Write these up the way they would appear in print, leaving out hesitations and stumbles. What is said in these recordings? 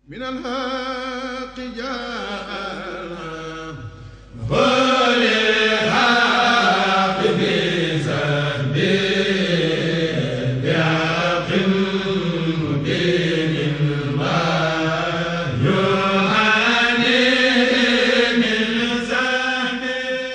من الحق جاءنا وللحق بذنب بحق مبين ما يعاني من ذنب.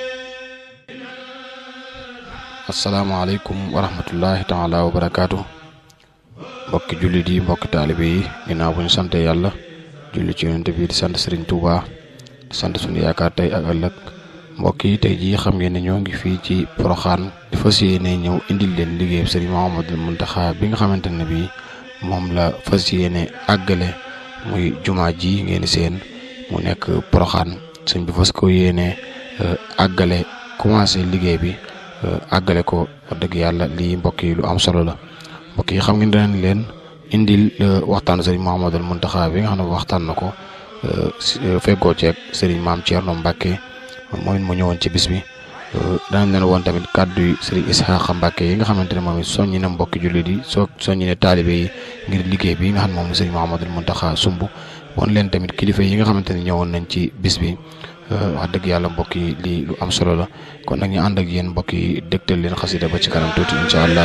السلام عليكم ورحمة الله تعالى وبركاته. mbokki jullit yi mbokki taalibe yi ginnaaw bu ñu sante yàlla julli ci yonent bi di sant Serigne Touba di sant suñu yaakaar tey ak ëllëg mbokk yi tey jii xam ngeen ne ñoo ngi fii ci Porokhane di fas yéene ñëw indil leen liggéey Serigne Mouhamadoul Mountakha bi nga xamante ne bii moom la fas yéene àggale muy jumaa ji ngeen seen mu nekk Porokhane sëñ bi fas ko yéene àggale commencé liggéey bi àggale ko wax dëgg yàlla lii mbokk yi lu am solo la. mbokk yi xam ngeen danañ leen indil waxtaanu Serigne Mouhamadoul Mountakha bi nga xam ne waxtaan na ko feggoo ceeg Serigne Maam Thierno Mbacke mooy mu ñëwoon ci bis bi danañ leen woon tamit kàddu yi Serigne Ishaqa Mbacke yi nga xamante ne moom it soññi na mbokki jullit yi soññi na taalibe yi ngir liggéey bi nga xam ne moom la Serigne Mouhamadoul Mountakha sumb woon leen tamit kilifa yi nga xamante ne ñëwoon nañ ci bis bi wax dëgg yàlla mbokk yi lii lu am solo la kon nag ñu ànd ak yéen mbokk yi dégtal leen xasida ba ci kanam tuuti incha allah.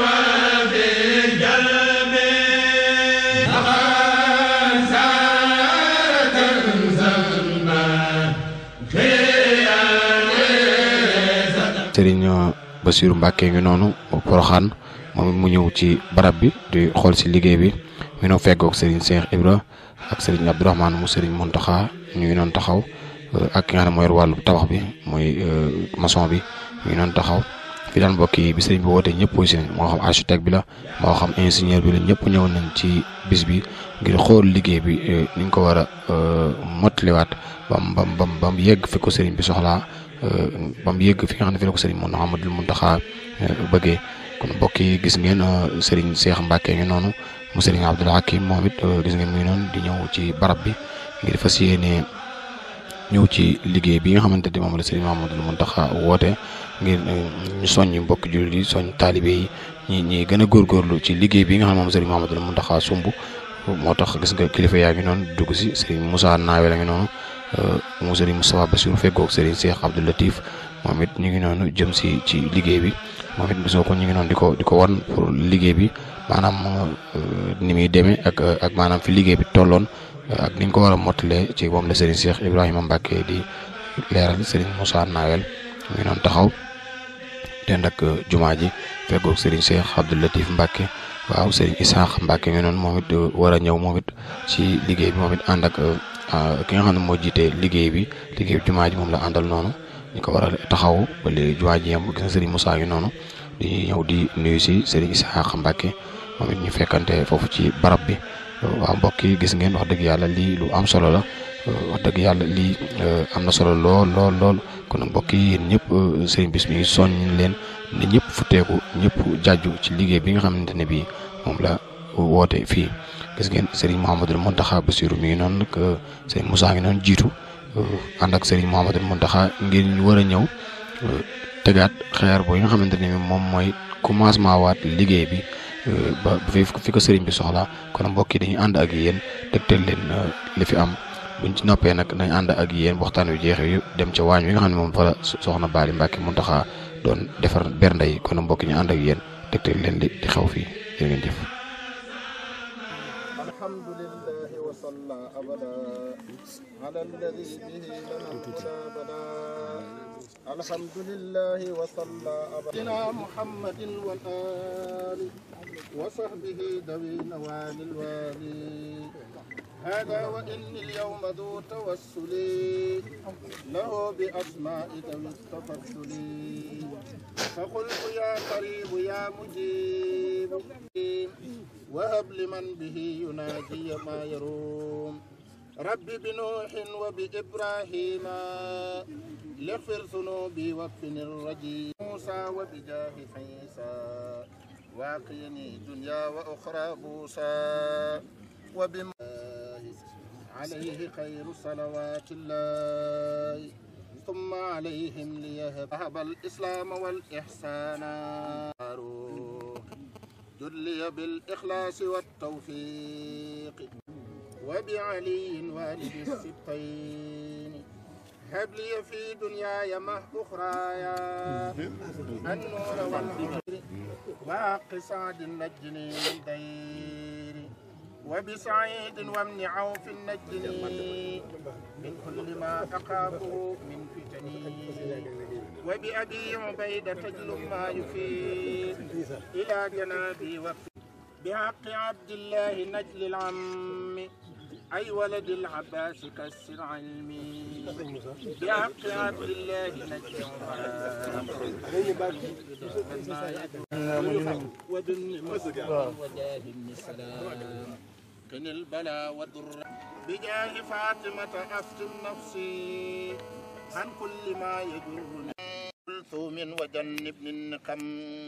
Serigne Bassirou Mbacke ngi noonu Porokhane moom mu ñëw ci barab bi di xool si liggéey bi mu ngi feggoog Serigne Cheikh Ibra ak Serigne Abdourahmane mu Serigne Mountakha ñu ngi noonu taxaw ak ki nga xam ne mooy wàllu tabax bi mooy maçon bi ñu ngi noonu taxaw fi daan mbokk yi bi Serigne bi wootee ñëpp aussi moo xam architecte bi la moo xam ingénieur bi la ñëpp ñëw nañ ci bis bi ngir xool liggéey bi ni ñu ko war a mottaliwaat bam yegg fi ko Serigne bi soxlaa. ba mu yëgg fi nga xam ne fi la ko Serigne Mouhamadoul Mountakha bëggee kon mbokk yi gis ngeen Serigne Cheikh Mbacke ngi noonu mu Serigne Abdoul Hakim moom it gis ngeen muy noonu di ñëw ci barab bi ngir fas yéene ñëw ci liggéey bi nga xamante ne moom la Serigne Mouhamadoul Mountakha woote ngir ñu soññ mbokk jullit yi soññ taalibe yi ñi gën a góorgóorlu ci liggéey bi nga xam ne moom Serigne Mouhamadoul Mountakha sumb moo tax gis nga kilifa yaa ngi noonu dugg si Serigne Moussa Nawel la ngi noonu mu Serigne Moustapha Bassirou feggoog Serigne Cheikh Abdou Latif moom it ñu ngi noonu jëm si ci liggéey bi moom it gisoo ko ñu ngi noonu di ko wan pour liggéey bi maanaam ni muy demee ak maanaam fi liggéey bi tolloon ak ni ñu ko war a mottalee ci moom la Serigne Cheikh Ibrahima Mbacke di leeral Serigne Moussa Nawel ñu ngi noonu taxaw dend ak jumaa ji feggoog Serigne Cheikh Abdou Latif Mbacke waaw Serigne Ishaqa Mbacke ñu noonu moom it war a ñëw moom it ci liggéey bi moom it ànd ak ki nga xam ne moo jiite liggéey bi jumaa ji moom la àndal noonu ñu ko war a taxaw ba léegi jumaa ji yam gis nga Serigne Moussa ngi noonu di ñëw di nuyu si Serigne Ishaqa Mbacke moom it ñu fekkante foofu ci barab bi waaw mbokk yi gis ngeen wax dëgg yàlla lii lu am solo la wax dëgg yàlla lii am na solo lool kon mbokk yi yéen ñëpp Serigne bis mi ngi soññ leen ne ñëpp futteeku ñëpp jàjju ci liggéey bi nga xamante ne bii moom la woote fii. gis ngeen Serigne Mouhamadoul Mountakha Bassirou mi ngi noonu nag Serigne Moussa ngi noonu jiitu ànd ak Serigne Mouhamadoul Mountakha ngir ñu war a ñëw tegaat xeer boo yi nga xamante ne moom mooy commencement waat liggéey bi ba fi ko Serigne bi soxla kon mbokk yi dañuy ànd ak yéen tegtal leen li fi am buñ ci noppee nag dañ ànd ak yéen waxtaan wi jeexee yu dem ca waañ wi nga xam ne moom fa la soxna Bali Mbacke Mountakha doon defar bernde yi kon mbokk ñu ànd ak yéen tegtal leen di xew fii jërë ngeen jëf. الحمد لله وصلى أبدا على الذي به لنا الهدى بدا الحمد لله وصلى أبدا محمد والآل وصحبه ذوي نوال الوالي هذا وإني اليوم ذو توسل له بأسماء ذوي التفضل فقلت يا قريب يا مجيب وهب لمن به يناجي ما يروم رب بنوح وبإبراهيم لغفر ذنوبي واكفني الرجيم موسى وبجاه عيسى واقيني دنيا وأخرى بوسى عليه خير صلوات الله ثم عليهم ليهب الإسلام والإحسان جلي بالإخلاص والتوفيق وبعلي والد السبطين هب لي في دنياي مه أخرايا النور والخير وحق سعد نجني من دير وبسعيد وابن عوف نجني من كل ما أخافه من فتني وبأبي عبيدة تجل ما يفيد إلى جنابي بحق عبد الله نجل العم أي ولد العباس كسر علمي بحق عبد الله نجل وبن مسلم وجاه السلام قن البلاء والضر بجاه فاطمة أفتن نفسي عن كل ما يجرني كلثوم وجنبني النقم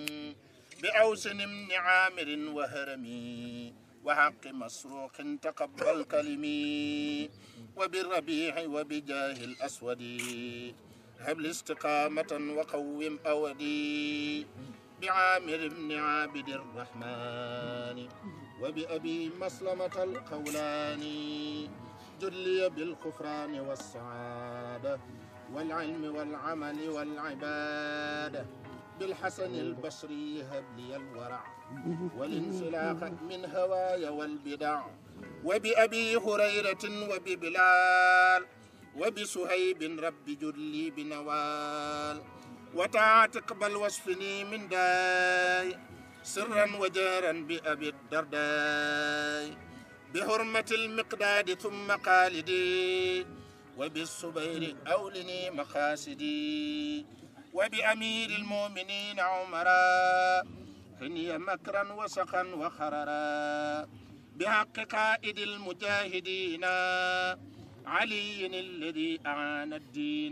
بأوس بن عامر وهرمي وحق مسروق تقبل كلمي وبالربيع وبجاه الأسود هب لي استقامة وقوم أودي بعامر بن عابد الرحمن وبأبي مسلمة القولاني جلي بالغفران والسعادة والعلم والعمل والعبادة بالحسن البصري هب لي الورع والانسلاخ من هواي والبدع وبأبي هريرة وببلال وبسهيب رب جلي بنوال وتعا تقبل وصفني من داي سرا وجارا بأبي الدرداء بحرمة المقداد ثم قالدي وبالصبير أولني مقاصدي وبأمير المؤمنين عمرا خني مكرا وسقا وخررا بحق قائد المجاهدين علي الذي أعان الدين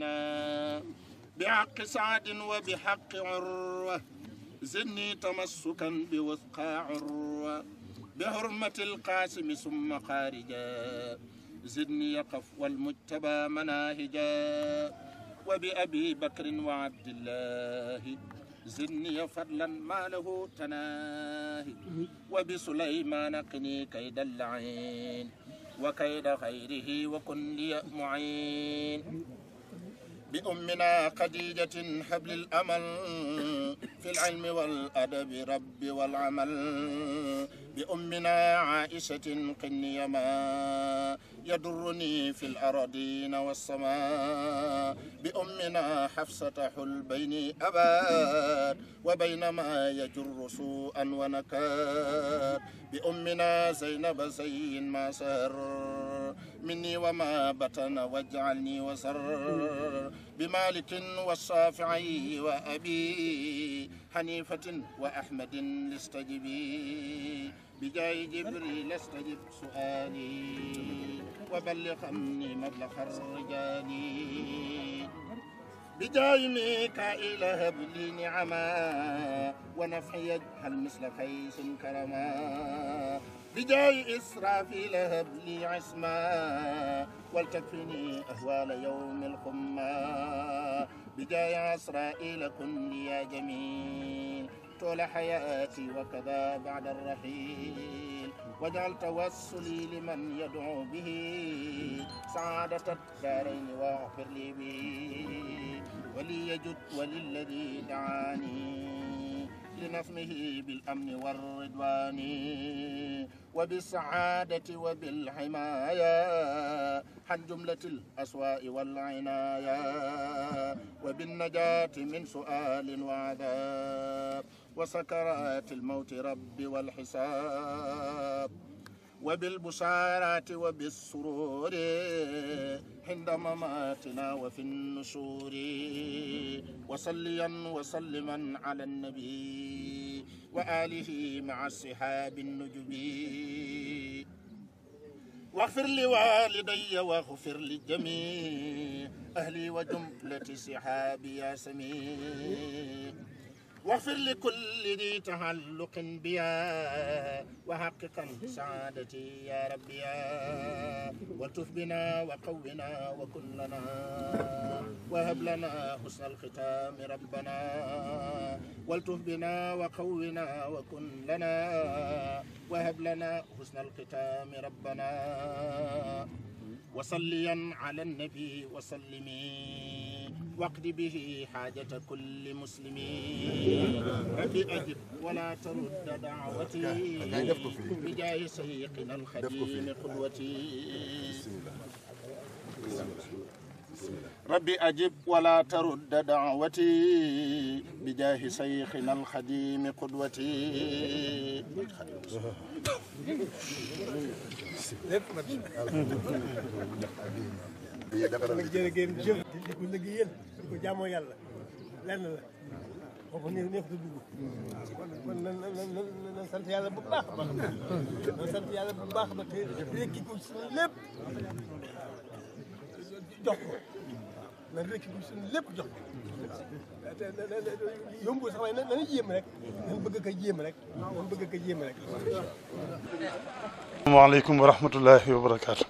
بحق سعد وبحق عروة زدني تمسكا بوثقى عروة بحرمة القاسم ثم خارجا زدني يقف والمجتبى مناهجا وبأبي بكر وعبد الله زدني فضلا ما له تناهي وبسليمان قني كيد اللعين وكيد خيره وكن لي معين بأمنا خديجة حبل الأمل في العلم والأدب رب والعمل بأمنا عائشة قني ما يضرني في الأراضين والسماء بأمنا حفصة حل بيني أباد وبينما يجر سوءا ونكاد بأمنا زينب زين ما سر مني وما بطن واجعلني وسر بمالك والشافعي وأبي حنيفة وأحمد لاستجبي بجاي جبريل استجب سؤالي وبلغ عني مبلغ الرجال بجاي ميكائيل هب لي نعما ونفحي يجهل مثل قيس كرما بجاي إسرافيل هب لي عصما ولتكفني أهوال يوم القمة بجاي عسرائيل كن لي يا جميل طول حياتي وكذا بعد الرحيل واجعل توسلي لمن يدعو به سعادة الدارين واغفر لي به ولي يجد وللذي دعاني لنظمه بالأمن والرضوان وبالسعادة وبالحماية عن جملة الأسواء والعناية وبالنجاة من سؤال وعذاب وسكرات الموت رب والحساب وبالبشارات وبالسرور عند مماتنا وفي النشور وصليا وسلما على النبي وآله مع الصحاب النجب واغفر لوالدي واغفر لجميع أهلي وجملة صحابي يا سميع واغفر لكل ذي تعلق بيا وحققا سعادتي يا ربي والتف بنا وقونا وكن لنا وهب لنا حسن الختام ربنا والتف بنا وقونا وكن لنا وهب لنا حسن الختام ربنا وصليا على النبي وسلمي واقض به حاجة كل مسلم ربي أجب ولا ترد دعوتي بجاه سيقنا الخديم قدوتي ربي أجب ولا ترد دعوتي بجاه شيخنا الخديم قدوتي jërëjëf di ko liggéeyal di ko jaamoo yàlla lenn la foofu neex du dugg kon nan sant yàlla bu baax a baax nan sant yàlla bu baax ba te rekki ko suñu lépp jox ko nan rekki ko suñu lépp jox ko yombul sax waaye nañu jéem rek nan bëgg ko jéem rek nan bëgg ko jéem rek. asalaamaaleykum wa rahmatullahi wa barakaatu.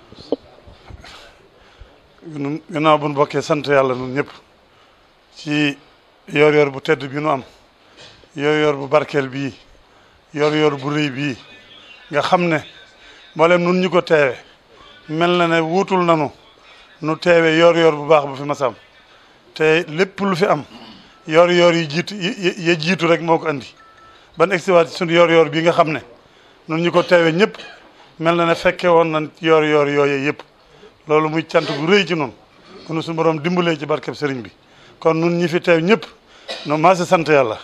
gannaaw bu nu bokkee sant yàlla nun ñëpp ci yor-yor bu tedd bi nu am yor-yor bu barkeel bii yor-yor bu rëy bii nga xam ne mboolem nun ñu ko teewe mel na ne wuutul nanu nu teewe yor-yor bu baax bu fi masam te lépp lu fi am yor-yor yi jiitu ya jiitu rek moo ko andi ban egsiwaat ci sunu yor-yor bii nga xam ne nun ñu ko teewe ñëpp mel na ne fekke woon nañ yor-yor yooyu yëpp. loolu muy cant gu rëy ci nun kunu suñu borom dimbalee ci barkeb sëriñ bi kon nun ñi fi teew ñëpp nu maase sant yàlla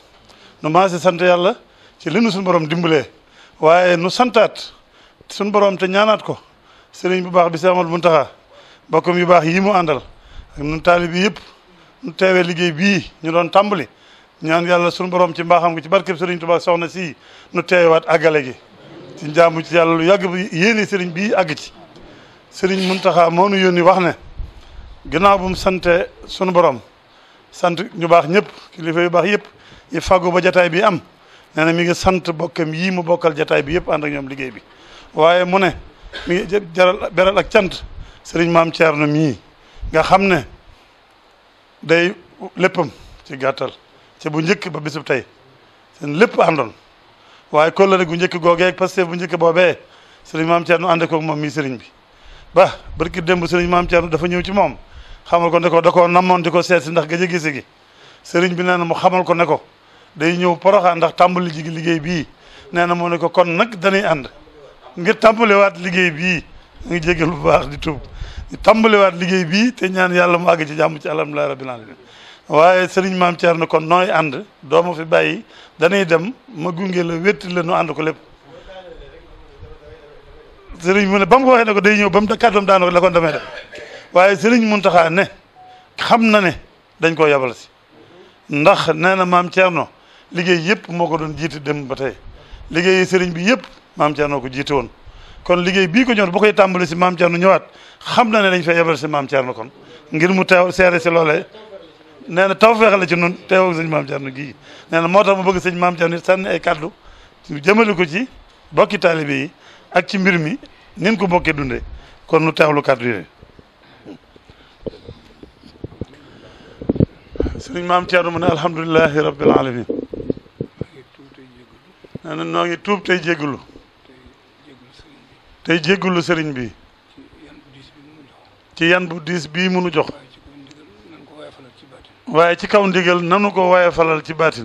ci li nu suñu borom dimbalee waaye nu santaat suñu borom te ñaanaat ko sëriñ bu baax bi Seex Ahmadu Muntaxa bokkam yu baax yi mu àndal ak nun taalib yi yëpp nu teewee liggéey bii ñu doon tàmbali ñaan yàlla suñu borom ci mbaaxam gi ci barkeb sëriñ Tuubaa soxna si nu teewaat àggale gi ci njaamu ci yàlla lu yàgg bi yéene sëriñ bii àgg ci sëriñ Muntaxa moo nu yónni wax ne ginnaaw bu mu sante sunu borom sant ñu baax ñëpp kilifa yu baax yëpp yi fàggu ba jataay bi am nee na mi ngi sant bokkam yii mu bokkal jataay bi yëpp ànd ak ñoom liggéey bi waaye mu ne mi ngi beral ak cant sëriñ maam Thierno mii nga xam ne day léppam ci gàttal ci bu njëkk ba bisub tey seen lépp àndoon waaye kóllëre gu njëkk googee parce que bu njëkk boobee sëriñ maam Thierno ànd koog moom mii sëriñ bi ba barki démb sëriñ maam Thierno dafa ñëw ci moom xamal ko ne ko da koo namoon di ko seet si ndax gëj a gise gi sëriñ bi nee na mu xamal ko ne ko day ñëw Poroxaan ndax tàmbali ji liggéey bii nee na moo ne ko kon nag dañuy ànd ngir tàmbaliwaat liggéey bii ngi jégal bu baax di tuub tàmbaliwaat liggéey bii te ñaan yàlla mu àgg ci jàmm ci alhamdulilah rabbil alamin waaye sëriñ maam Thierno kon nooy ànd dooma fi bàyyi dañuy dem ma gunge la wétti la nu ànd ko lépp sëriñ mu ne ba mu ko waxee ne ko day ñëw ba mu kàddoom daanaka la kon damay def waaye sëriñ Muntaxa ne xam na ne dañ koo yabal si ndax nee na maam Thierno liggéey yëpp moo ko doon jiite dem ba tey liggéey sëriñ bi yëpp maam Thierno ko jiite woon kon liggéey bii ko ñor bu koy tàmbali si maam Thierno ñëwaat xam na ne dañ fay yabal si maam Thierno kon ngir mu teew seere si loolee nee na taw feexale ci nun teew ak sëñ maam Thierno gii nee na moo tax mu bëgg sëñ maam Thierno sànni ay kàddu jëmale ko ci bokki taalibe yi ak ci mbir mi nin ko bokkee dundee kon nu teewlu kàddu yooyu sëriñ maam Thierno mu ne alhamdulilahi rabbil alamin nee na noo ngi tuub tey jéggulu sëriñ bi ci yan bu diis bii munu jox waaye ci kaw ndigal nanu ko waaye falal ci baatin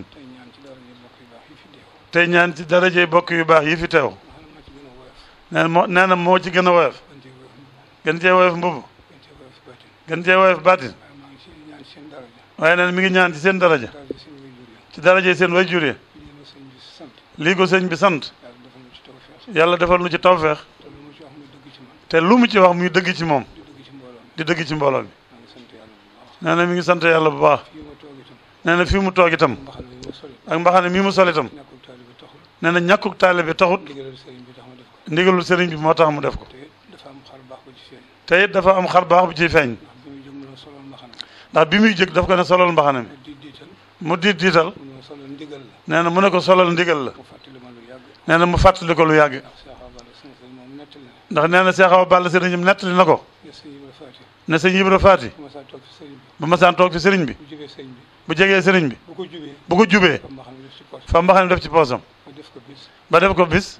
tey ñaan ci darajey bokk yu baax yi fi teew nee na moo ci gën a woyof gën cee woyof mbubb gën cee woyof baatin waaye nee na mi ngi ñaan ci seen daraja ci darajey seen way juree lii ko sëñ bi sant yàlla defal nu ci tawfeex te lu mu ci wax muy dëgg ci moom di dëgg ci mbooloo mi nee na mi ngi sant yàlla bu baax nee na fii mu toog itam ak mbaxane mi mu sol itam nee na ñàkkuk taalibe bi taxut ndigalul sëriñ bi moo tax mu def ko te it dafa am xar baax bu ciy feeñ ndax bi muy jóg daf ko ne solal mbaxane mi mu diital nee na mu ne ko solal ndigal la nee na mu fàttali ko lu yàgg ndax nee na Cheikh Awa Balla sëriñam nettali na ko ne sëñ Ibra Faati bu masaan toog fi sëriñ bi bu jegee sëriñ bi bu ko jubee fa mbaxane def ci poosam ba def ko bis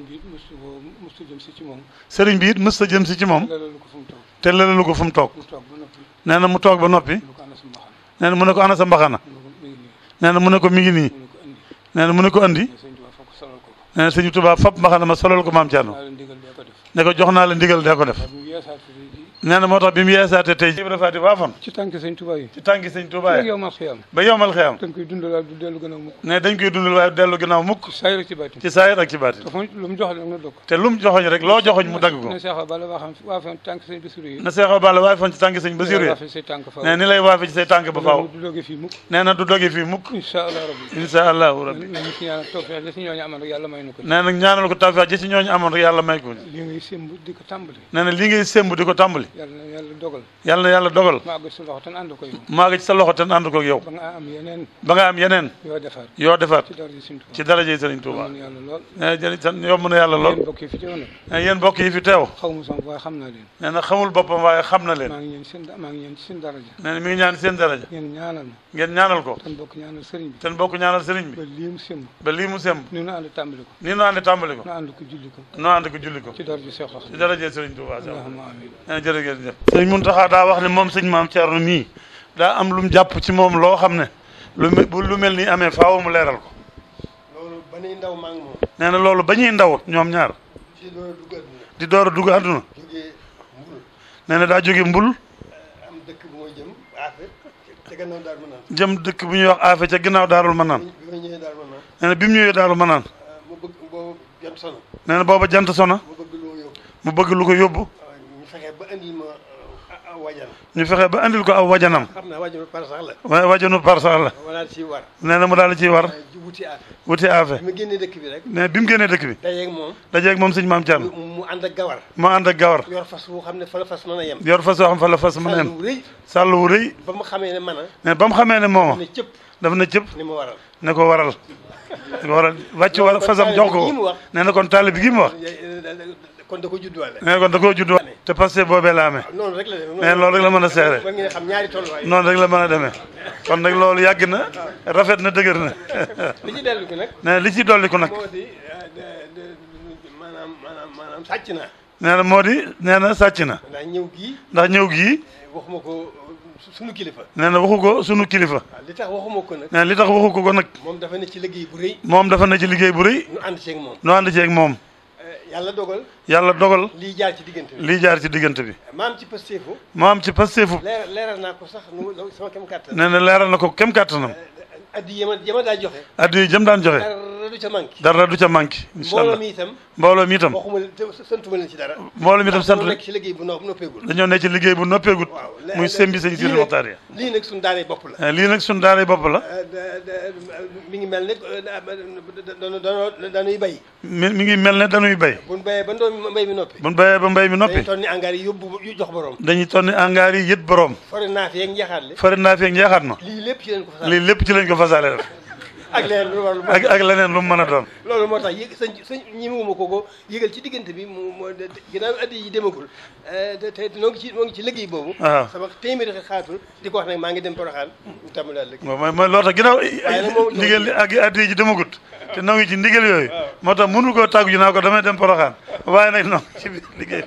sëriñ bi it mës ta jëm si ci moom te lëlalu ko fu mu toog nee na mu toog ba noppi nee na mu ne ko ana sa mbaxana nee na mu ne ko mi ngi nii nee na mu ne ko andi nee na sëñ Tuubaa fab mbaxana ma solal ko maam Thierno ne ko jox naa la ndigal dee ko def nee na moo tax bi mu yeesaate tey Ibra Faati waafoon ci tànki sëñ Tuubaa yi ba yowmal xiyam dañ koy dundal du dellu gannaaw mukk ne dañ koy dundal waaye dellu gannaaw mukk ci saayir ak ci baatin ci saayir ak ci baatin lu mu joxoñ rek na dog te lu mu joxoñ rek loo joxoñ mu dagg ko ne Cheikh Awa Balla waafoon tànk sëñ Basiru yi na Cheikh Awa Balla waafoon ci tànk sëñ Basiru yi ne ni lay waafe ci say tànk ba faaw du doge fii mukk nee na du doge fii mukk insha allahu rabbi nee na ñaanal ko tawfeex ji ci ñooñu amoon rek yàlla may ko nee na li ngay sémb di ko tàmbali yàlla na yàlla dogal mu àgg ci sa loxo te ànd ko ak yow ba nga am yeneen yoo defaat ci daraje Sëriñ Tuuba yomb na yàlla lool yéen mbokk yi fi teew nee na xamul boppam waaye xam na leen nee na mi ngi ñaan seen daraja ngeen ñaanal ko te bokk ñaanal sëriñ bi ba lii mu semb nii nu ànd tàmbali ko nu ànd ko julli ko ci daraje Sëriñ Tuuba nee na jërëjëf sëriñ Muntaxa daa wax ne moom sëñ maam Thierno mii daa am lu mu jàpp ci moom loo xam ne lu mel ni amee faaw mu leeral ko. loolu ba ñuy ndaw maa ngi moom. nee na loolu ba ñuy ndaw ñoom ñaar. di door a dugg àdduna. nee na daa jóge mbul. am dëkk bu muy jëm Afe ca gannaaw Daaru Manaan. jëm dëkk bu ñuy wax Afe ca ginnaaw Daarul Manaan. nee na bi mu ñëwee Daarul Manaan. mu bëgg boobu jant sona. nee na booba jant sona. mu bëgg lu ko yóbbu. ñu fexe ba andil ma aw wajan. ñu fexe ba andil ko aw wajanam. xam naa wajanu par sax la. waaye wajanu par sax la. wala ci war. nee na mu daal di ciy war. wuti Afe. bi mu génnee dëkk bi rek. mais bi mu génnee dëkk bi. dajeeg moom sëñ maam Thierno. mu ànd ak gawar. mu ànd ak gawar. yor fas woo xam ne fa la fas mën a yem. yor fas woo xam fa la fas mën a yem. sàll wu rëy. ba mu xamee ne mën a. mais ba mu xamee ne mooma. dafa na cëpp. ni mu waral. ne ko waral. ne ko waral wàcc war fasam jox ko. nee na kon taalibe gi mu wax. kon da ko judduwaale. nee kon da koo judduwaale. te passé boobee la amee. noonu rek la demee. mais loolu rek la mën a seere. mën ngeen xam ñaari tolluwaay. noonu rek la mën a demee. kon nag loolu yàgg na rafet na dëgër na. li ci dellu ko nag. nee li ci dolli ko nag. moo di maanaam sàcc na. nee na moo di nee na sàcc na. ndax ñëw gii. waxuma ko sunu kilifa. nee na waxu ko sunu kilifa. li tax waxuma ko nag. nee na li tax waxu ko nag. moom dafa ne ci liggéey bu rëy. moom dafa ne ci liggéey bu rëy. nu ànd ceeg moom. nu ànd ceeg moom. yàlla dogal. lii jaar ci diggante bi. ma am ci pasteefu. leeral naa ko sax sama kem kàttan. nee na leeral na ko kem kàttanam. addi yema daa joxe. addi yi jëm daan joxe. dara du ca manqué. incha allah mbooloo mi itam. waxuma santuma leen ci dara. mbooloo mi itam sant nekk ci liggéey bu noppeegul. dañoo nekk ci liggéey bu noppeegut. muy sembi sëñ Sidi Moxtaar ya. lii nag suñu daaree bopp la. lii nag suñu daaree bopp la. mi ngi mel ne dañuy bay. mi ngi mel ne dañuy bay. buñ bayee ba mbay mi noppi. buñ bayee ba mbay mi noppi. dañuy tonni angaar yi yóbbu jox borom. dañuy tonni angaar yi yët borom. fari naa fi yeeg njeexaat li. ma. lii lépp ci lañ ko fasaale def. ak leneen lu mu mën a doon. loolu moo tax sëñ ñi mu ko yëgal ci diggante bi mu ginnaaw addi yi demagul te noo ngi ci liggéey boobu. waaw sama téeméeri xaatul di ko wax nag maa ngi dem Porokhane ñu tàmbali daal liggéey. mooy loolu tax ginnaaw ndigal li ak addi yi demagut te noo ngi ci ndigal yooyu. moo tax mënu koo tàggu ji naa ko damay dem Porokhane waaye nag non ci liggéey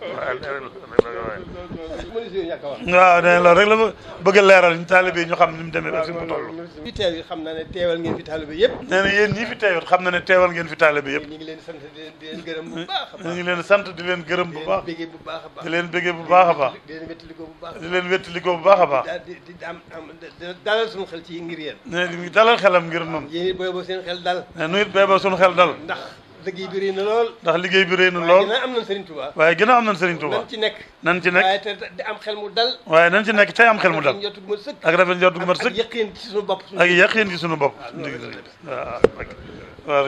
waaw nee loolu rek la bëgg a leeral ñu taalibe yi ñu xam ni mu demee ba fi mu toll. fi teew yi xam naa ne teewal ngeen fi taalibe yëpp. nee na yéen ñii fi teewut xam na ne teewal ngeen fi taalibe yëpp. ñu ngi leen sant di leen gërëm bu baax a baax. ñu ngi leen sant di leen gërëm bu baax. di leen bëggee bu baax a baax. di leen bëggee bu baax a baax. di leen wettalikoo bu baax a baax. di dalal suñu xel ci ngir yéen. nee dalal xelam ngir moom. yéen it booy seen xel dal. nu it booy suñu xel dal. ndax liggéey bi rëy na lool. waaye ginnaaw am nañ Serigne Touba. nan ci nekk. waaye te am xel mu dal. waaye nan ci nekk tey am xel mu dal. ak rafet njort gu mat sëkk. ak yaqin ci suñu bopp. waaw.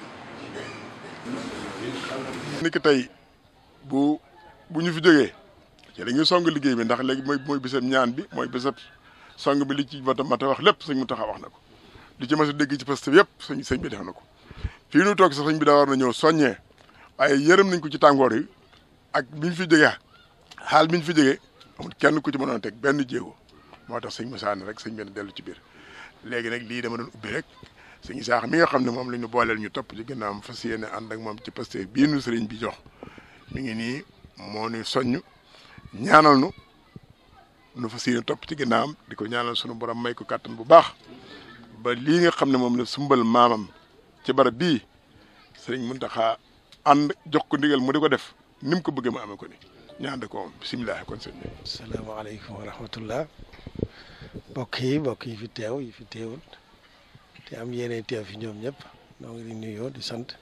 ni ki tey bu ñu fi jógee te dañuy song liggéey bi ndax léegi mooy bisab ñaan bi mooy bisab song bi li ci mata wax lépp sëñ Mountakha wax na ko li ci mas a dégg ci poste bi yëpp sëñ bi def na ko fii nu toog sax sëñ bi daa war na ñëw soññee waaye yërëm nañ ko ci tàngoor yi ak bi ñu fi jógee xaal bi ñu fi jógee amul kenn ku ci mënoon teg benn jéego moo tax sëñ Moussa ne rek sëñ bi dellu ci biir léegi nag lii dama doon ubbi rek sëñ Isaaxa mi nga xam ne moom la ñu booleel ñu topp ci ginnaawam fas yéene ànd ak moom ci poste bii nu sëriñ bi jox mi ngi nii moo ni soññ ñaanal nu fas yéene topp ci ginnaawam di ko ñaanal sunu borom may ko kàttan bu baax ba lii nga xam ne moom la sumbal maamam ci barab bii sëriñ Mountakha ànd jox ko ndigal mu di ko def ni mu ko bëggee mu amee ko ni ñu ànd ko moom bisimilah kon sëñ bi. salaamaaleykum wa rahmatullah mbokk yi fi teew yi fi teewul te am yéene teew fi ñoom ñëpp ñoo ngi di nuyoo di sant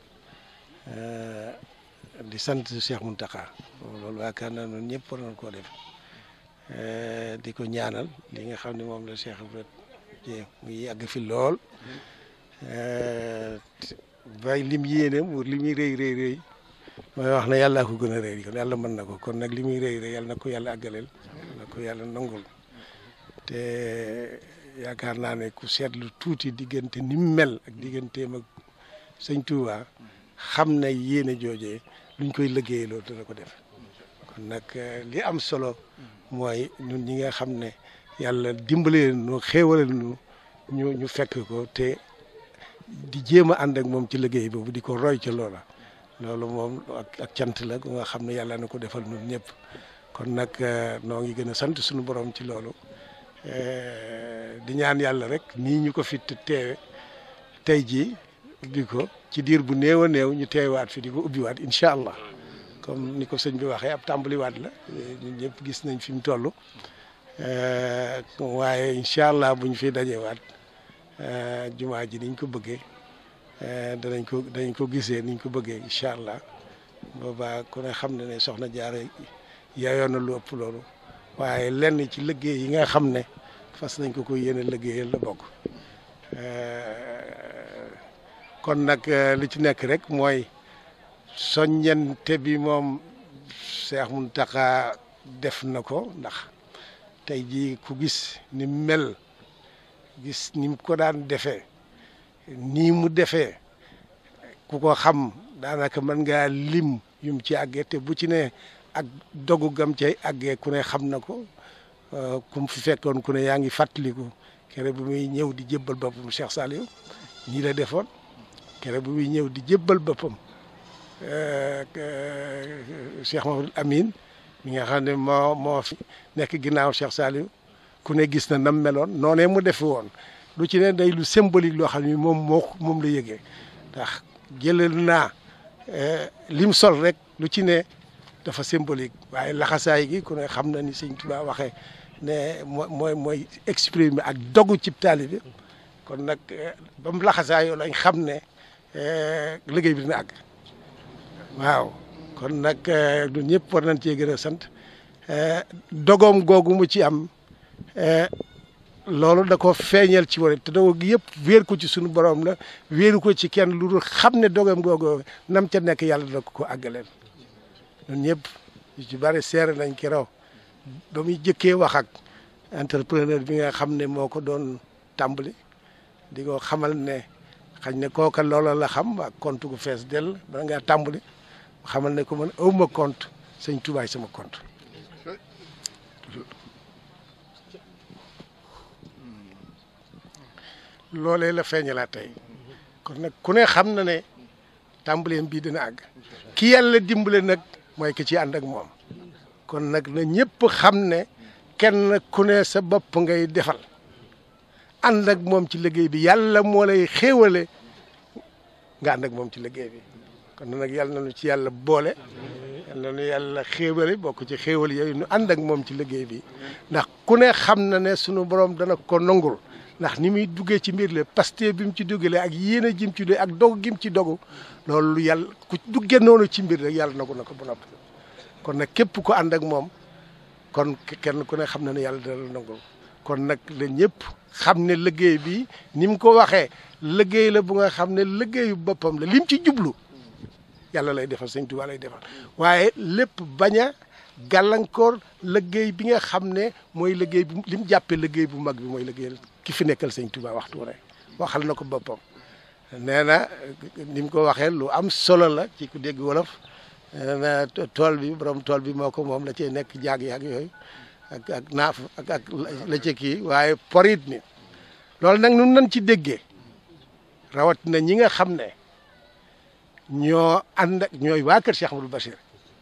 Cheikh Mountakha loolu yaakaar naa noonu ñëpp war nañ koo def di ko ñaanal li nga xam ne moom la Cheikh Ibrahima muy yàgg fi lool bay lim yéene mu li muy rëy mooy wax na yàllaa ko gën a rëy kon yàlla mën na ko kon nag li muy rëy yàlla na ko yàlla àggaleel na ko yàlla nangul te yaakaar naa ne ku seetlu tuuti diggante ni mu mel ak digganteem ak sëñ Touba xam na yéene joojee luñ koy liggéeyee loolu dana ko def kon nag li am solo mooy ñun ñi nga xam ne yàlla dimbalee nu xéewale nu ñu fekk ko te di jéem a ànd ak moom ci liggéey boobu di ko roy ca loola loolu moom ak cant la ku nga xam ne yàlla na ko defal ñun ñëpp kon nag noo ngi gën a sant suñu borom ci loolu di ñaan yàlla rek nii ñu ko fi teewe tey jii di ko ci diir bu néew a néew ñu teewaat fi di ko ubbiwaat incha allah comme ni ko sëñ bi waxee ab tàmbaliwaat la ñun ñëpp gis nañ fi mu toll waaye incha allah buñ fi dajewaat jumaa ji niñ ko bëggee danañ ko gisee niñ ko bëggee incha allah boobaa ku ne xam ne soxna Jaara yaayoon na lu ëpp loolu waaye lenn ci liggéey yi nga xam ne fas nañ ko yéene liggéeyal la bokk kon nag li ci nekk rek mooy soññente bi moom Cheikh Mountakha def na ko ndax tey jii ku gis ni mel gis ni mu ko daan defee nii mu defee ku ko xam daanaka mën ngaa lim yum ci àggee te bu ci ne ak dogu gam cay àggee ku ne xam na ko kum fi fekkoon ku ne yaa ngi fàttaliku kere bu muy ñëw di jébbal boppam Cheikh Saliou nii la defoon kere bu muy ñëw di jébbal boppam Cheikh Mahamadou Amine mi nga xam ne moo fi nekk ginnaaw Cheikh Saliou ku ne gis na nam meloon noonee mu defe woon lu ci ne day lu symbolique loo xam ne moom la yëgee ndax jëlal naa lim sol rek lu ci ne dafa symbolique waaye laxasaay gi ku ne xam na ni sëñ Tuubaa waxee ne mooy exprimer ak dogu ci taalibe bi kon nag ba mu laxasaayoo lañ xam ne liggéey bi dina àgg waaw kon nag ñun ñëpp war nañ cee gën a sant dogoom googu mu ci am loolu da ko feeñal ci wala te dogo gi yëpp wéer ko ci suñu borom la wéeru ko ci kenn lu dul xam ne dogoom googu nam ca nekk yàlla dina ko àggaleel ñun ñëpp yu ci bari seere nañ ki raw ba muy jëkkee wax ak entrepreneur bi nga xam ne moo ko doon tàmbali di ko xamal ne xañ ne kooka loola la xam ak compte gu fees dell bala ngaa tàmbali xamal ne ko man awma compte sëñ Tuubaa sama compte loolee la feeñalaat tey kon nag ku ne xam na ne tàmbaleem bii dina àgg ki yàlla dimbale nag mooy ki ci ànd ak moom kon nag na ñëpp xam ne kenn ku ne sa bopp ngay defal ànd ak moom ci liggéey bi yàlla moo lay xéewale nga ànd ak moom ci liggéey bi kon nag yàlla nañu ci yàlla boole yàlla nañu yàlla xéewale bokk ci xéewal yooyu nu ànd ak moom ci liggéey bi ndax ku ne xam na ne sunu borom dana ko nangul ndax ni muy duggee ci mbir la paste bi mu ci duggale ak yéene jim ci doy ak dogu gim ci dogu loolu yàlla ku duggee noonu ci mbir rek yàlla nagu na ko ba noppi kon nag képp ko ànd ak moom kon kenn ku ne xam na ne yàlla dana la nangul kon nag la ñëpp xam ne liggéey bi ni mu ko waxee liggéey la bu nga xam ne liggéeyu boppam la lim ci jublu yàlla lay defal sëñ Tuubaa lay defal waaye lépp bañ a gàllankoor liggéey bi nga xam ne mooy liggéey bi li mu jàppee liggéey bu mag bi mooy liggéey ki fi nekkal sëñ Touba waxtu wu ne waxal na ko boppam nee na ni mu ko waxee lu am solo la ci ku dégg wolof na tool bi borom tool bi moo ko moom la cay nekk jaag yi ak yooyu ak naaf ak la ca kii waaye porit mi loolu nag nun nan ci déggee rawatina ñi nga xam ne ñoo ànd ak ñooy waa kër Cheikh Amadou Bachir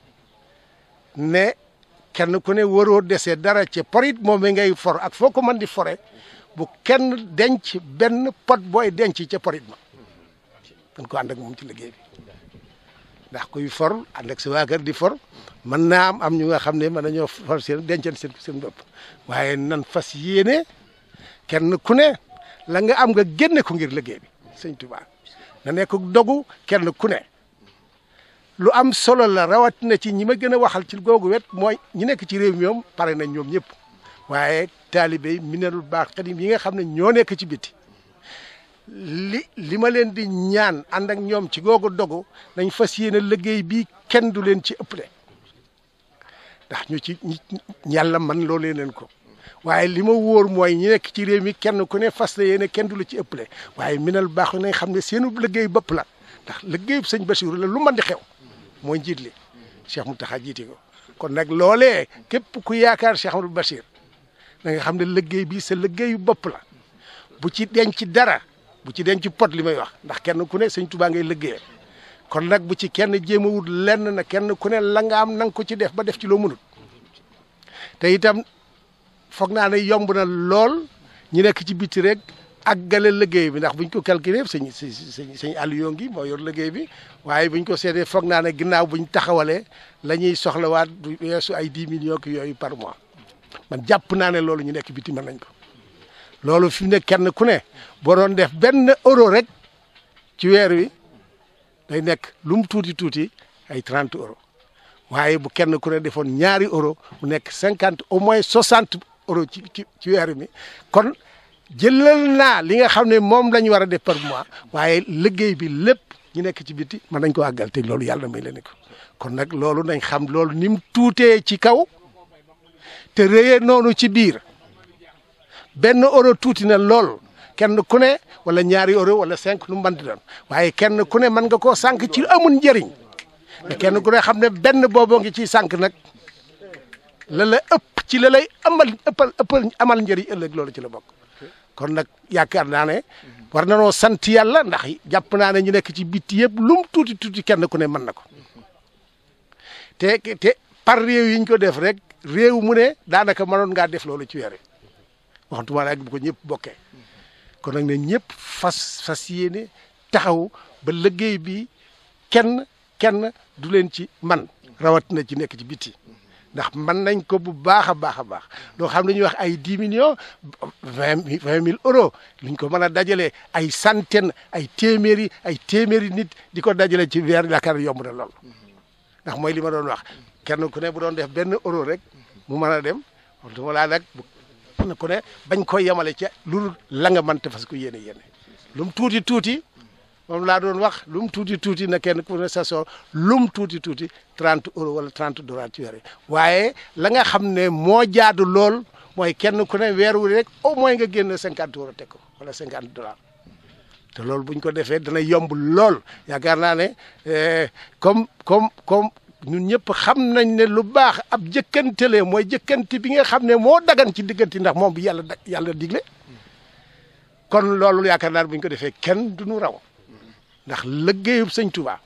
ne kenn ku ne waroo dese dara ci porit moom mi ngay for ak foo ko mën di fore bu kenn denc benn pot booy denc ca porit ma dañ ko ànd ak moom ci liggéey bi ndax kuy for ànd ak sa waa kër di for mën naa am ñu nga xam ne mën nañoo for seen dencal seen bopp waaye nan fas yéene kenn ku ne la nga am nga génne ko ngir liggéey bi sëñ Tuubaa na nekk dogu kenn ku ne lu am solo la rawatina ci ñi ma gën a waxal ci googu wet mooy ñi nekk ci réew mi ñoom pare nañ ñoom ñëpp waaye taalibe yi Minanul Baaxil yi nga xam ne ñoo nekk ci biti li ma leen di ñaan ànd ak ñoom ci googu dogu nañ fas yéene liggéey bi kenn du leen ci ëppale ndax ñu ci yàlla man loo leen ko waaye li ma wóor mooy ñi nekk ci réew mi kenn ku ne fas la yéene kenn du la ci ëppale waaye Minanul Baaxil nañ xam ne seenu liggéey bopp la ndax liggéey sëñ Basiru la lu mën di xew mooy njiit li Cheikh Mountakha jiite ko kon nag loolee képp ku yaakaar Cheikh Amadou Bachir da nga xam ne liggéey bi sa liggéeyu bopp la bu ci denc dara bu ci denc pot li may wax ndax kenn ku ne sëñ Tuubaa ngay liggéeyee kon nag bu ci kenn jéem a wut lenn na kenn ku ne la nga am na nga ko ci def ba def ci loo mënut te itam foog naa ne yomb na lool ñu nekk ci biti rek àggale liggéey bi ndax buñ ko calculer sëñ Aliou ngi moo yor liggéey bi waaye buñ ko seetee foog naa ne ginnaaw buñ taxawalee la ñuy soxlawaat du weesu ay 10 millions ki yooyu par mois man jàpp naa ne loolu ñu nekk biti mën nañ ko loolu fi mu ne kenn ku ne boo doon def benn euro rek ci weer wi day nekk lu mu tuuti tuuti ay 30 euros waaye bu kenn ku ne defoon ñaari euro mu nekk 50 au moins 60 euros ci weer mi kon jëlal naa li nga xam ne moom la ñu war a def par mois waaye liggéey bi lépp ñu nekk ci biti mën nañ ko àggal te loolu yàlla may leen ko kon nag loolu nañ xam loolu ni mu tuutee ci kaw te réyee noonu ci biir benn euro tuuti na lool kenn ku ne wala ñaari euro wala 5 nu mu mën di doon waaye kenn ku ne mën nga koo sànq ci amul njëriñ te kenn ku ne xam ne benn booboo ngi ciy sànq nag la la ëpp ci la lay amal njëriñ ëllëg loolu ci la bokk. kon nag yaakaar naa ne war na noo sant yàlla ndax jàpp naa ne ñu nekk ci bitti yëpp lum tuuti tuuti kenn ku ne mën na ko te par réew yi ñu ko def rek réew mu ne daanaka mënoon ngaa def loolu ci weer wi waxtuma la ak bu ko ñëpp bokkee kon nag ne ñëpp fas yéene taxaw ba liggéey bi kenn du leen ci man rawatina ci nekk ci bitti ndax mën nañ ko bu baax a baax a baax loo xam ne ñuy wax ay 10 millions 20 000 euros luñ ko mën a dajalee ay centaine ay téeméeri nit di ko dajale ci weer yaakaar yomb na lool ndax mooy li ma doon wax kenn ku ne bu doon def benn euro rek mu mën a dem dama laa nag kenn ku ne bañ koy yemale ca lu la nga mën te fas ko yéene lu mu tuuti moom laa doon wax lu mu tuuti na kenn ku ne sa soor lu mu tuuti 30 euros wala 30 dollars ci weer yi waaye la nga xam ne moo jaadu lool mooy kenn ku ne weer wu rek au moins nga génn 50 euros teg ko wala 50 dollars te loolu buñ ko defee dana yomb lool yaakaar naa ne comme ñun ñëpp xam nañ ne lu baax ab jëkkantele mooy jëkkanti bi nga xam ne moo dagan ci diggante ndax moom bi yàlla digle kon loolu yaakaar naa ne buñ ko defee kenn du ñu raw ndax liggéeyub sëñ Tuubaa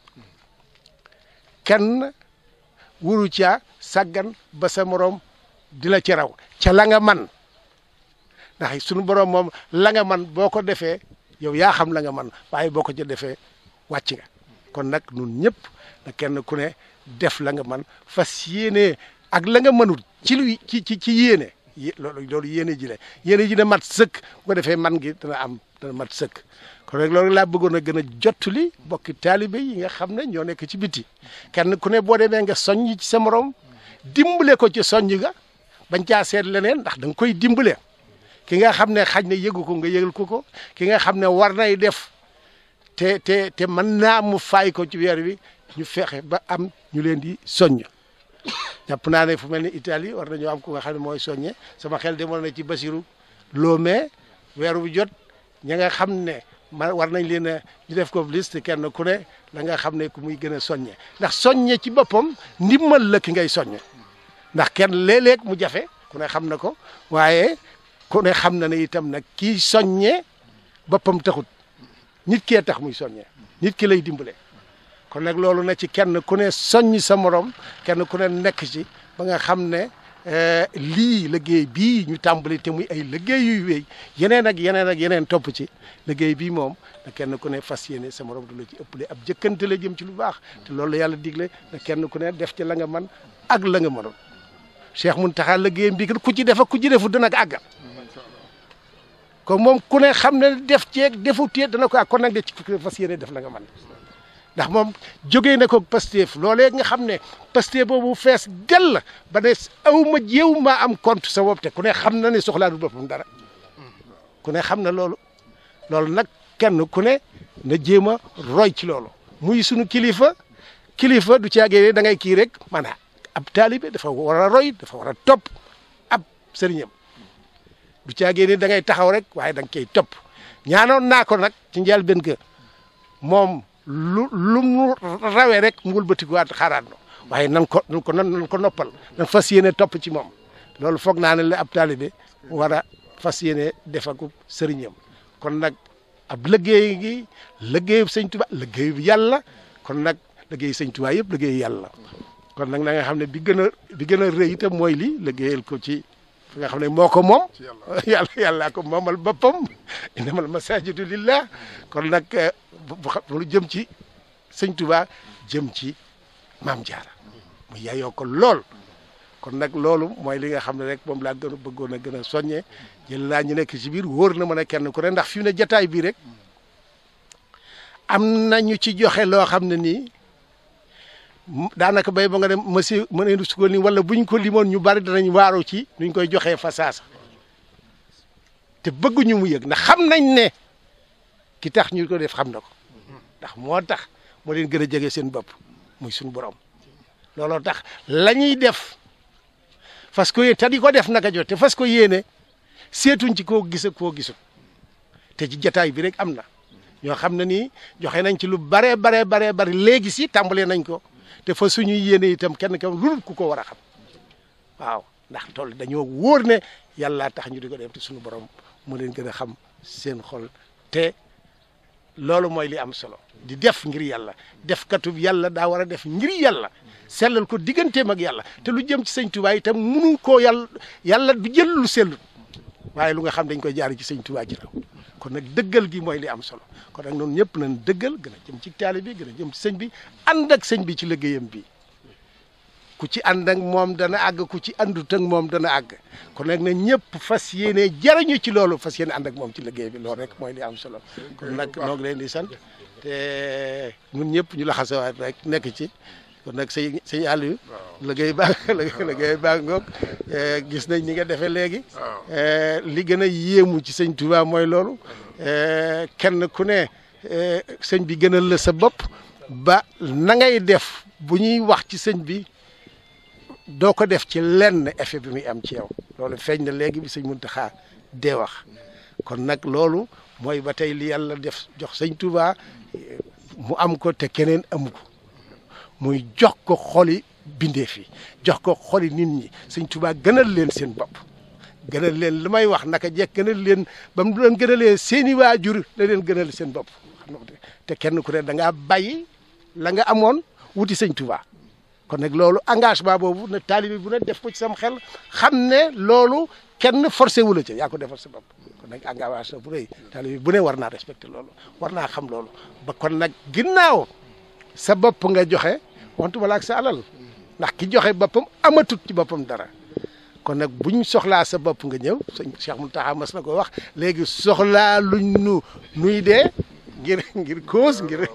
kenn wuru ca sàggan ba sa morom di la ci raw ca la nga man ndax sunu borom moom la nga man boo ko defee yow yaa xam la nga man waaye boo ko ca defee wàcc nga kon nag nun ñëpp na kenn ku ne def la nga man fas yéene ak la nga mënul ci lu ci yéene loolu yéene ji la mat sëkk bu ko defee man gi dana mat sëkk kon rek loolu laa bëggoon a gën a jottali bokki taalibe yi nga xam ne ñoo nekk ci biti kenn ku ne boo demee nga soññ ci sa morom dimbale ko ci soññ ga bañ caa seet leneen ndax da nga koy dimbale ki nga xam ne xaj na yëgu ko nga yëgal ko ki nga xam ne war nay def te mën naa mu fay ko ci weer wi ñu fexe ba am ñu leen di soññ jàpp naa ne fu mel ni Italie war nañoo am ku nga xam ne mooy soññe sama xel demoon na ci Basiru Lomé weeru bu jot ña nga xam ne war nañ leen a ñu def ko liste kenn ku ne la nga xam ne ku muy gën a soññe ndax soññe ci boppam ndimmal la ki ngay soññe ndax kenn léeg-léeg mu jafe ku ne xam na ko waaye ku ne xam na ne itam nag kii soññe boppam taxut nit kee tax muy soññe nit ki lay dimbale kon nag loolu na ci kenn ku ne soññ sa morom kenn ku ne nekk ci ba nga xam ne lii liggéey bii ñu tàmbali te muy ay liggéey yuy wéy yeneen ak yeneen ak yeneen topp ci liggéey bii moom na kenn ku ne fas yéene sa morom du la ci ëppale ab jëkkante la jëm ci lu baax te loolu la yàlla digle na kenn ku ne def ci la nga man ak la nga mënoon Cheikh Mountakha liggéeyam bi ku ci def ak ku ci defu dana ko àggal kon moom ku ne xam ne def ceeg defu teeg dana ko ak kon nag de ci fas yéene def la nga man ndax moom jógee na ko Pastef loolee nga xam ne Pastef boobu fees dell ba ne aw ma jéew maa am compte sa bopp te ku ne xam na ne soxlaa du boppam dara ku ne xam na loolu nag kenn ku ne na jéem a roy ci loolu muy sunu kilifa du caagee da ngay kii rek maanaam ab taalibe dafa war a roy dafa war a topp ab sëriñam du caagee ni da ngay taxaw rek waaye da nga koy topp ñaanoon naa ko nag ci njëlbéen ga moom lu mu rawee rek mu wëlbatikuwaat xaaraat no waaye nan ko noppal nan fas yéene topp ci moom loolu foog naa ne la ab taalibe war a fas yéene defagu sëriñam kon nag ab liggéey gi liggéeyu sëñ Tuubaa liggéeyu yàlla kon nag liggéeyu sëñ Tuubaa yëpp liggéeyu yàlla kon nag na nga xam ne bi gën a rëy itam mooy lii liggéeyal ko ci fi nga xam ne moo ko moom yàlla ko moomal boppam innamal masajidu lillah kon nag lu jëm ci sëñ Tuubaa jëm ci Maam Jaara mu yayoo ko lool kon nag loolu mooy li nga xam ne rek moom laa gën a bëggoon a gën a soññee jël naa ñu nekk ci biir wóor na mën a kenn ku ne ndax fi mu ne jataay bii rek am na ñu ci joxe loo xam ne nii daanaka bay ba nga dem monsieur mën a sukkoon ni wala buñ ko limoon ñu bari danañ waaru ci nuñ koy joxee fa saasa te bëgguñu mu yëg ndax xam nañ ne ki tax ñu ko def xam na ko ndax moo tax moo leen gën a jege seen bopp muy suñu borom looloo tax la ñuy def fas ko yéene te di ko def naka jot te fas ko yéene seetuñ ci koo gis ak koo gisul te ci jataay bi rek am na ñoo xam ne nii joxe nañ ci lu baree bari léegi si tàmbalee nañ ko te fa suñuy yéene itam kenn kam lu ku ko war a xam waaw ndax tool dañoo wóor ne yàlla tax ñu di ko def te suñu borom mu leen gën a xam seen xol te loolu mooy li am solo di def ngir yàlla def katub yàlla daa war a def ngir yàlla sellal ko digganteem ak yàlla te lu jëm ci sëñ Tuubaa itam munu koo yàlla du jël lu sellut waaye lu nga xam dañ koy jaari ci sëñ Tuubaa ji kon nag dëggal gi mooy li am solo kon nag noonu ñëpp nañ dëggal gën a jëm ci taalibe bi gën a jëm ci sëñ bi ànd ak sëñ bi ci liggéeyam bi ku ci ànd ak moom dana àgg ku ci àndut ak moom dana àgg kon nag na ñëpp fas yéene jariñu ci loolu fas yéene ànd ak moom ci liggéey bi loolu rek mooy li am solo kon nag noo ngi leen di sant te ñun ñëpp ñu laxasawaat rek nekk ci kon nag sëñ Aliou liggéey baa ngoog gis nañ ni nga defee léegi li gën a yéemu ci sëñ Touba mooy loolu kenn ku ne sëñ bi gënal la sa bopp ba na ngay def bu ñuy wax ci sëñ bi doo ko def ci lenn effet bi muy am ci yow loolu feeñ na léegi bi sëñ Mountakha dee wax kon nag loolu mooy ba tey li yàlla def jox sëñ Touba mu am ko te keneen amu ko muy jox ko xoli bindeef yi jox ko xoli nit ñi sëñ Touba gënal leen seen bopp gënal leen li may wax naka jekk gënal leen ba mu doon gënalee seeni waajur la leen gënal seen bopp te kenn ku ne da ngaa bàyyi la nga amoon wuti sëñ Touba kon nag loolu engagement boobu nag taalibe bu ne def ko ci sam xel xam ne loolu kenn forcé wu la ci yaa ko defal sa bopp kon nag engagement bu rëy taalibe bu ne war naa respecté loolu war naa xam loolu ba kon nag ginnaaw sa bopp nga joxe wantuma la ak sa alal ndax ki joxe boppam amatut ci boppam dara kon nag buñ soxlaa sa bopp nga ñëw sëñ Cheikh Mountakha mas na ko wax léegi soxlaa luñ nuy dee ngir cause ngir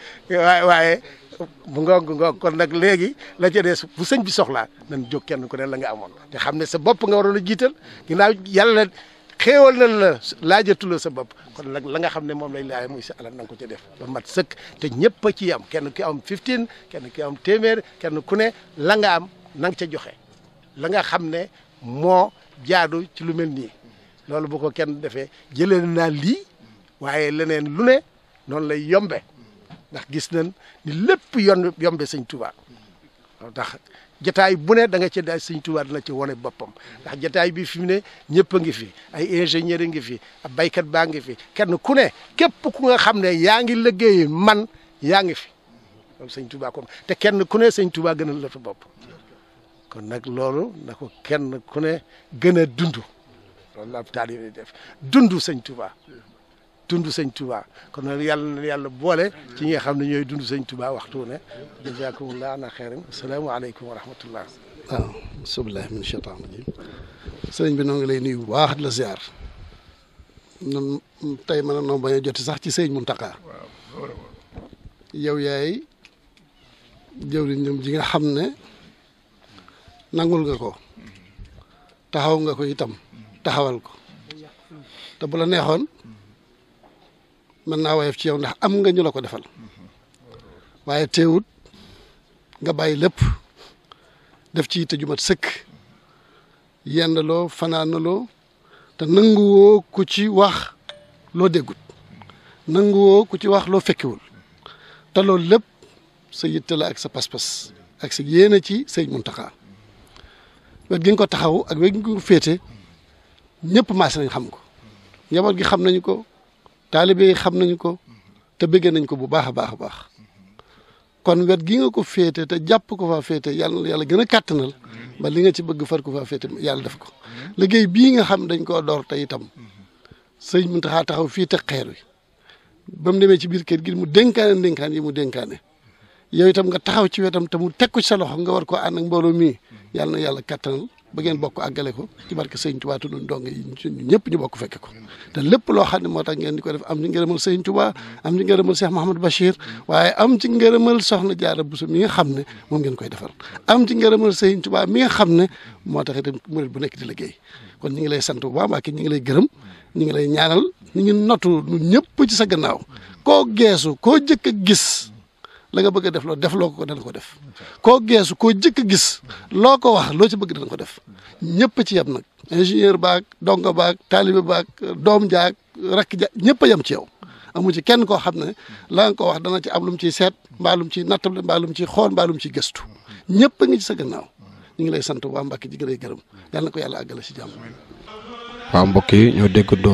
waaye bu ngoog kon nag léegi la ca des bu sëñ bi soxlaa nañ jóg kenn ku ne la nga amoon te xam ne sa bopp nga waroon a jiital ginnaaw yàlla xéewal na la laajatuloo sa bopp kon nag la nga xam ne moom lañ laay muy sa alal na nga ko ca def ba mat sëkk te ñëpp a ci am kenn ki am 15 kenn ki am téeméer kenn ku ne la nga am na nga ca joxe la nga xam ne moo jaadu ci lu mel nii loolu bu ko kenn defee jëlee naa lii waaye leneen lu ne noonu lay yombe ndax gis nañ ni lépp yombe sëñ Tuubaa ndax jataay bu ne da nga ci daal sëñ Tuubaa dina ci wane boppam ndax jataay bi fi mu ne ñëpp a ngi fi ay ingénieur a ngi fi ab baykat baa ngi fi kenn ku ne képp ku nga xam ne yaa ngi liggéey man yaa ngi fi loolu sëñ Tuubaa comme te kenn ku ne sëñ Tuubaa gënal la fa bopp kon nag loolu na ko kenn ku ne gën a dund loolu la ab taalibe def dund sëñ Tuubaa dund sëñ Tuubaa kon nag yàlla na yàlla boole ci ñi nga xam ne ñooy dund sëñ Tuubaa waxtu ne jazakumullah ana xeyran asalaamaaleykum wa rahmatullah waaw bismillahi min shaytaan rajim sëriñ bi noo ngi lay nuyu bu baax di la ziar ñun tey mën a noo bañ a joti sax ci sëriñ Muntaxa yow yaay jëwriñ ñoom ji nga xam ne nangul nga ko taxaw nga ko itam taxawal ko te bu la neexoon mën naa woyof ci yow ndax am nga ñu la ko defal waaye teewut nga bàyyi lépp def ci yitte ju mat sëkk yendaloo fanaanaloo te nanguwoo ku ci wax loo déggut nanguwoo ku ci wax loo fekkiwul te loolu lépp sa yitte la ak sa pas-pas ak sa yéene ci sëñ Muntaxa wet gi nga ko taxaw ak wet gi nga ko féete ñëpp maase nañ xam ko njaboot gi xam nañu ko taalibe yi xam nañu ko te bëggee nañ ko bu baax a baax a baax kon wet gi nga ko féete te jàpp ko faa féete yàlla na yàlla gën a kàttanal ba li nga ci bëgg far ko faa féete yàlla def ko liggéey bii nga xam dañ koo door te itam sëñ Muntaxa taxaw fii te xeer wi ba mu demee ci biir kër gi mu dénkaane dénkaan yi mu dénkaane yow itam nga taxaw ci wetam te mu teg ko ci sa loxo nga war koo ànd ak mbooloo mii yàlla na yàlla kàttanal ba ngeen bokk àggale ko ci barke sëñ Tuubaa te ñun dong yi ñëpp ñu bokk fekke ko te lépp loo xam ne moo tax ngeen di ko def am ci ngërëmal sëñ Tuubaa am ci ngërëmal Cheikh Mouhamadou Bachir waaye am ci ngërëmal Soxna Jaara Buso mi nga xam ne moom ngeen koy defal am ci ngërëmal sëñ Tuubaa mi nga xam ne moo tax itam murid bu nekk di liggéey kon ñu ngi lay sant bu baax Mbàkke ñu ngi lay gërëm ñu ngi lay ñaanal ñu ngi notu ñu ñëpp ci sa gannaaw koo geesu koo jëkk a gis la nga bëgg a def loo defloo ko dana ko def koo geesu koo jëkk a gis loo ko wax loo ci bëgg dana ko def ñëpp ci yem nag ingénieur baag donga baag taalibe baag doom jaag rakk ja ñëpp a yem ci yow amu ci kenn koo xam ne la nga ko wax dana ci am lu mu ciy seet mbaa lu mu ciy nattable mbaa lu mu ciy xool mbaa lu mu ciy gëstu ñëpp a ngi ci sa gannaaw ñu ngi lay sant waa Mbàkke ji lay gërëm yàlla na ko yàlla àggale si jàmm. waaw mbokk yi ñoo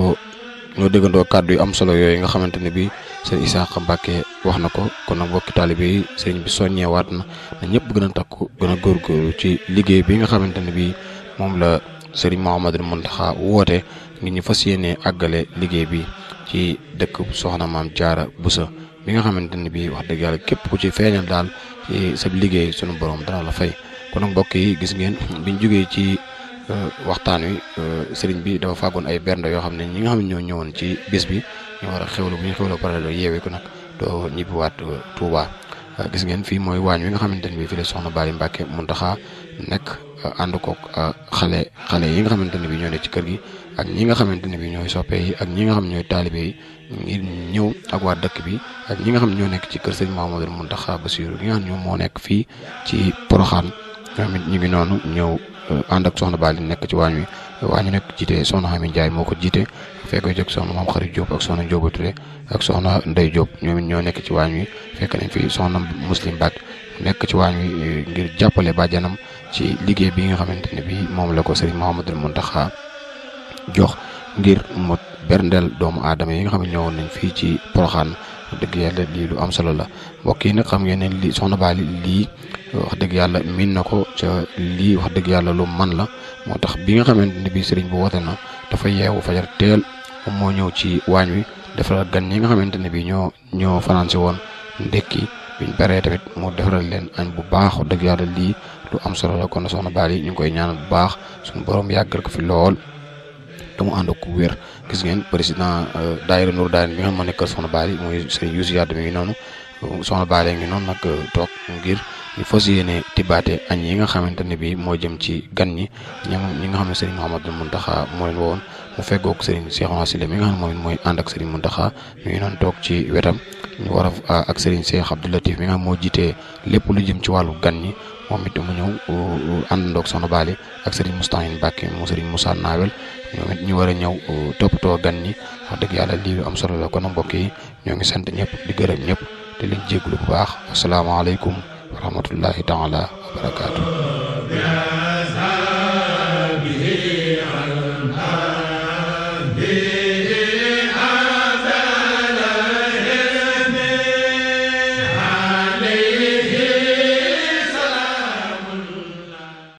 déggandoo kàddu yu am solo yooyu nga xamante ne bii sëriñ Isaaxa Mbàkke wax na ko kon nag mbokki taalibe yi sëriñ bi soññeewaat na ñëpp gën a takku gën a góorgóorlu ci liggéey bi nga xamante ne bii moom la sëriñ Mouhamadou Mountakha woote ngir ñu fas yéene àggale liggéey bi ci dëkk soxna Maam Jaara Buso bi nga xamante ne bii wax dëgg yàlla képp ku ci feeñal daal ci sa liggéey sunu borom dana la fay kon nag mbokk yi gis ngeen biñ jógee ci waxtaan wi sëriñ bi dafa fàggoon ay bernde yoo xam ne ñi nga xam ne ñoo ñëwoon ci bis bi ñu war a xewlu bu ñu xewloo pare doo yeewee ko nag doo ñibbiwaat Touba gis ngeen fii mooy waañ wi nga xamante ne bii fii la soxna Bali Mbàkke Muntaxa nekk ànd koog xale yi nga xamante ne bii ñoo nekk ci kër gi ak ñi nga xamante ne bii ñooy soppe yi ak ñi nga xam ñooy taalibe yi ngir ñëw ak waa dëkk bi ak ñi nga xam ñoo nekk ci kër sëriñ Mouhamadou Mountakha Bassirou gi nga xam ñoom moo nekk fii ci Poroxaan tamit ñu ngi noonu ñëw ànd ak soxna Bali nekk ci waañ wi nekk jiite soxna Xami Njaay moo ko jiite fekk jóg soxna Maam Xarit Diop ak soxna Njóoba Ture ak soxna Ndey Diop ñoom it ñoo nekk ci waañ wi fekk nañ fi soxna Muslim Mbàkke nekk ci waañ wi ngir jàppale bàjjanam ci liggéey bi nga xamante ne bi moom la ko sëriñ Mouhamadou Mountakha jox ngir mu berndeel doomu aadama yi nga xam ne ñëwoon nañ fii ci Poroxaan dëgg yàlla lii lu am solo la mbokk yi nag xam ngeen ne lii soxna Bali lii wax dëgg yàlla miin na ko ca lii wax dëgg yàlla lu man la moo tax bi nga xamante ne bii sëriñ bu woote na dafa yeewu fajar teel moom moo ñëw ci waañ wi defaral gan ñi nga xamante ne bii ñoo fanaan si woon ndekki biñ paree tamit mu defaral leen añ bu baax wax dëgg yàlla lii lu am solo la kon soxna Bali ñu ngi koy ñaanal bu baax suñu borom yàggal ko fi lool te mu ànd ak ku wér gis ngeen président daayira Nour Daayira bi nga xam moo nekk soxna Bali mooy sëriñ Youssou Yade mi ngi noonu soxna Bali ngi noonu nag toog ngir ñu fas yéene tibaate añ yi nga xamante ne bii moo jëm ci gan ñi ñi nga xam ne sëriñ Mouhamadou Mountakha moo leen woon mu feggoog sëriñ Cheikhouna Sylla mi nga xam ne mooy ànd ak sëriñ Mountakha mi ngi noonu toog ci wetam ñu war a ak sëriñ Cheikh Abdou Latif mi nga xam moo jiitee lépp lu jëm ci wàllu gan ñi moom it mu ñëw àndandoog soxna Bali ak Serigne Moustahine Mbacke mu Serigne Moussa Nawel ñoom it ñu war a ñëw toppatoo gan ñi wax dëgg yàlla lii lu am solo la kon mbokk yi ñoo ngi sant ñëpp di gërëm ñëpp di leen jégalu bu baax asalaamaaleykum wa rahmatullahi taala wa barakaatu.